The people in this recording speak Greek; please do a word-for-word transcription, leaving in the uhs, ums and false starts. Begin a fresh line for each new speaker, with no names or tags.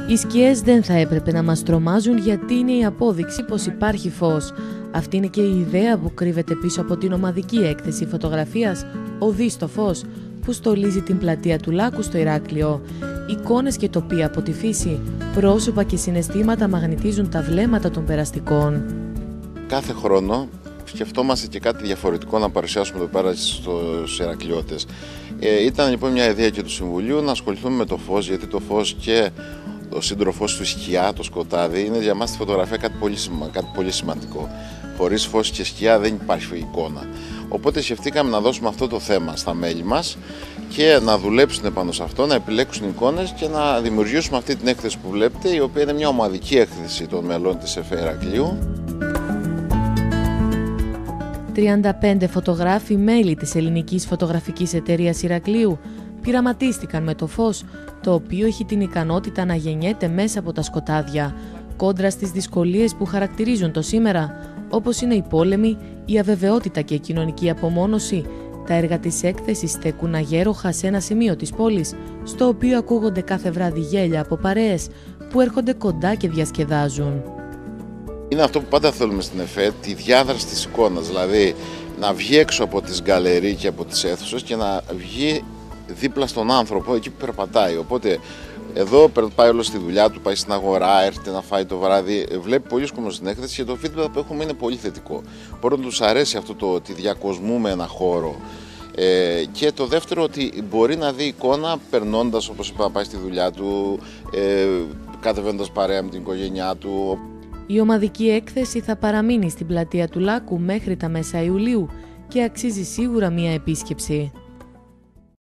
Οι σκιές δεν θα έπρεπε να μας τρομάζουν, γιατί είναι η απόδειξη πως υπάρχει φως. Αυτή είναι και η ιδέα που κρύβεται πίσω από την ομαδική έκθεση φωτογραφίας «Οδή στο φως», που στολίζει την πλατεία του Λάκου στο Ηράκλειο. Εικόνες και τοπία από τη φύση, πρόσωπα και συναισθήματα μαγνητίζουν τα βλέμματα των περαστικών.
Κάθε χρόνο σκεφτόμαστε και κάτι διαφορετικό να παρουσιάσουμε εδώ πέρα στους Ηρακλειώτες. Ε, ήταν λοιπόν μια ιδέα και του Συμβουλίου να ασχοληθούμε με το φως, γιατί το φως και ο σύντροφός του, η σκιά, το σκοτάδι, είναι για μας στη φωτογραφία κάτι πολύ, κάτι πολύ σημαντικό. Χωρίς φως και σκιά δεν υπάρχει εικόνα. Οπότε σκεφτήκαμε να δώσουμε αυτό το θέμα στα μέλη μας και να δουλέψουν πάνω σε αυτό, να επιλέξουν εικόνες και να δημιουργήσουμε αυτή την έκθεση που βλέπετε, η οποία είναι μια ομαδική έκθεση των μελών της ΕΦΕ Ηρακλείου.
τριάντα πέντε φωτογράφοι, μέλη της ελληνικής φωτογραφικής εταιρείας Ηρακλείου, πειραματίστηκαν με το φως, το οποίο έχει την ικανότητα να γεννιέται μέσα από τα σκοτάδια, κόντρα στις δυσκολίες που χαρακτηρίζουν το σήμερα, όπως είναι οι πόλεμοι, η αβεβαιότητα και η κοινωνική απομόνωση. Τα έργα της έκθεσης στέκουν αγέροχα σε ένα σημείο της πόλης, στο οποίο ακούγονται κάθε βράδυ γέλια από παρέες που έρχονται κοντά και διασκεδάζουν.
Είναι αυτό που πάντα θέλουμε στην ΕΦΕ, τη διάδραση της εικόνας, δηλαδή να βγει έξω από τις γκαλερί και από τις αίθουσες και να βγει δίπλα στον άνθρωπο, εκεί που περπατάει. Οπότε εδώ πάει όλο στη δουλειά του, πάει στην αγορά, έρχεται να φάει το βράδυ, βλέπει πολλοί κόσμο στην έκθεση και το feedback που έχουμε είναι πολύ θετικό. Πρώτον, τους αρέσει αυτό το ότι διακοσμούμε ένα χώρο. Ε, και το δεύτερο, ότι μπορεί να δει εικόνα περνώντας, όπως είπα, να πάει στη δουλειά του, ε, κατεβαίνοντας παρέα με την οικογένειά του.
Η ομαδική έκθεση θα παραμείνει στην πλατεία του Λάκου μέχρι τα μέσα Ιουλίου και αξίζει σίγουρα μία επίσκεψη.